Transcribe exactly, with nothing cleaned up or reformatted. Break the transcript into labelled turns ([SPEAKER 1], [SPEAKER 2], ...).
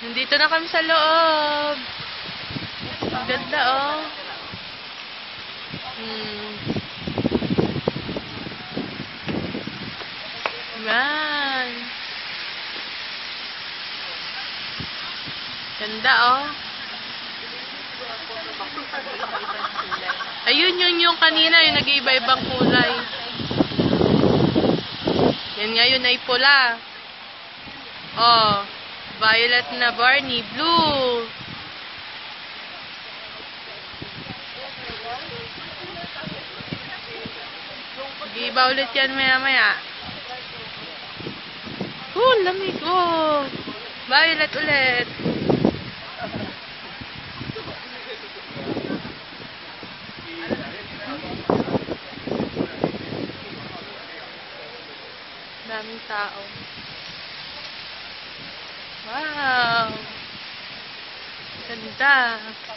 [SPEAKER 1] Nandito na kami sa loob. Ang ganda, oh. Hmm. Yan. Ganda, oh. Ayun, yun yung kanina, yung nag-iiba-ibang kulay. Yan ngayon ay pula. Oh, violet na Barney, blue. Mag-iiba ulit yan maya-maya. Oh, lamig, oh. Violet ulit. Daming tao. Wow! Ganda!